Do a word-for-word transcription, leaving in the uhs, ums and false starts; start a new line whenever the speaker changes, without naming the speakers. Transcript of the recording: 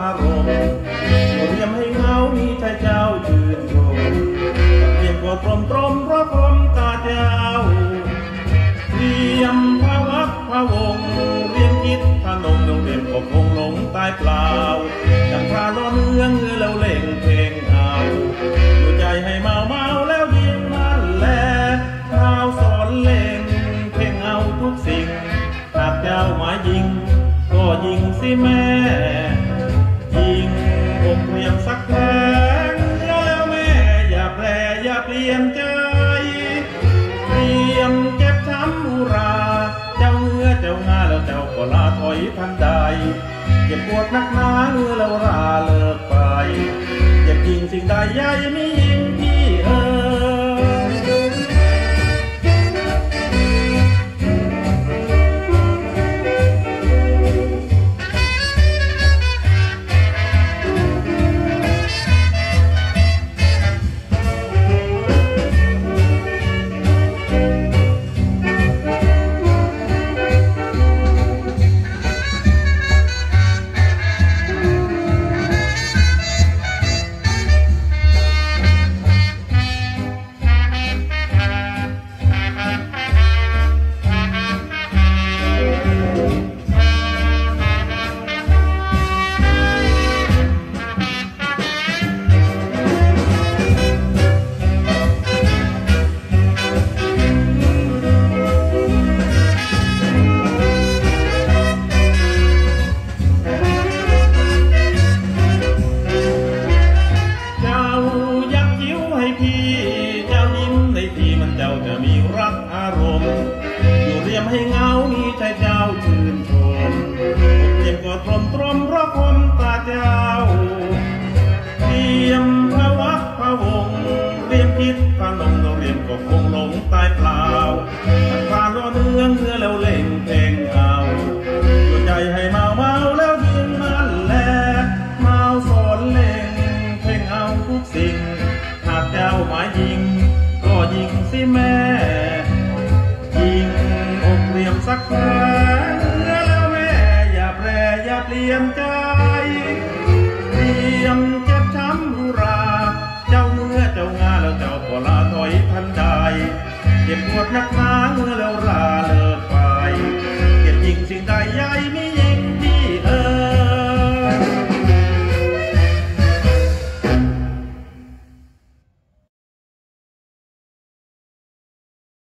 ารมณ์อยู่เรียมให้เงามีชายเจ้ายืนชมเรียมก็ตรมตรมเพราะคมตาเจ้าเรียมพระวักพระวงเรียมคิดพนมเรียมก็คงหลงตายเปล่าจังพาล้อเนื้อเงือแล้วเล่งเพลงเอาอยู่ใจให้เมาเมาแล้วยิงนั่นแหละข้าวสอนเล่งเพลงเอาทุกสิ่งหากเจ้าหมายยิงก็ยิงสิแม่ยิงอกเรียมสักแผงแล้วแม่อย่าแปรอย่าเปลี่ยนใจเตรียมเจ็บช้ำอุราเจ้าเงือเจ้างาแล้วเจ้าก็ลาถอยทันใดเจ็บปวดนักหนาเงือแล้วราเลิกไปเจ็บยิงสิ่งใดใหญ่ไม่ยิงพี่เอ๋ให้เงามีใจเจ้าชื่นชมเจ็บก็ตรมตรมเพราะคมตาเจ้าเตรียมพระวักพระวงเรียมคิดพนมเราเรียมก็คงหลงตายเปล่าถ้าพาล้อเนื้อเนื้อแล้วเล่งเพลงเอาอยู่ใจให้เมาเมาแล้วยืนมันแลเมาสอนเล่งเพลงเอาทุกสิ่งหากเจ้าหมายยิงก็ยิงสิแม่ยิงอกเรียมสักแผงแล้วแม่อย่าแปรอย่าเปลี่ยนใจเตรียมเจ็บช้ำรุราเจ้าเมื่อเจ้างาแล้วเจ้าก็ลาถอยทันใดเจ็บปวดนักหนาเมื่อแล้วราเลิกไปเก็บยิงสิ่งใดใหญ่ไม่